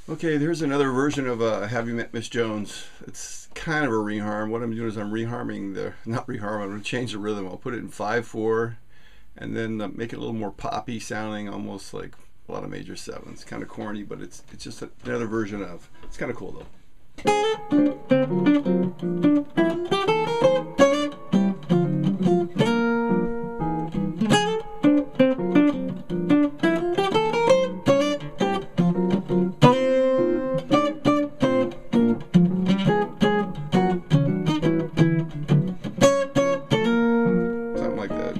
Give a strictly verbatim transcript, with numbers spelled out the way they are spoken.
Okay, there's another version of uh, Have You Met Miss Jones? It's kind of a reharm. What I'm doing is I'm reharming the, not reharm, I'm going to change the rhythm. I'll put it in five four and then uh, make it a little more poppy sounding, almost like a lot of major sevens. Kind of corny, but it's it's just another version of. It's kind of cool though. Something like that.